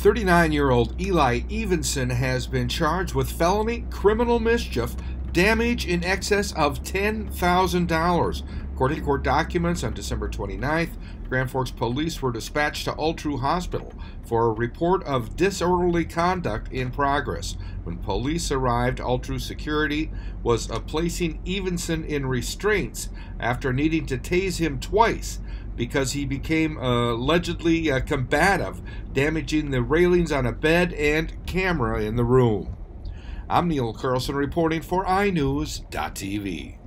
39-year-old Eli Evenson has been charged with felony criminal mischief, damage in excess of $10,000. According to court documents, on December 29th, Grand Forks police were dispatched to Altru Hospital for a report of disorderly conduct in progress. When police arrived, Altru security was placing Evenson in restraints after needing to tase him twice because he became allegedly combative, damaging the railings on a bed and camera in the room. I'm Neil Carlson reporting for iNewZ.TV.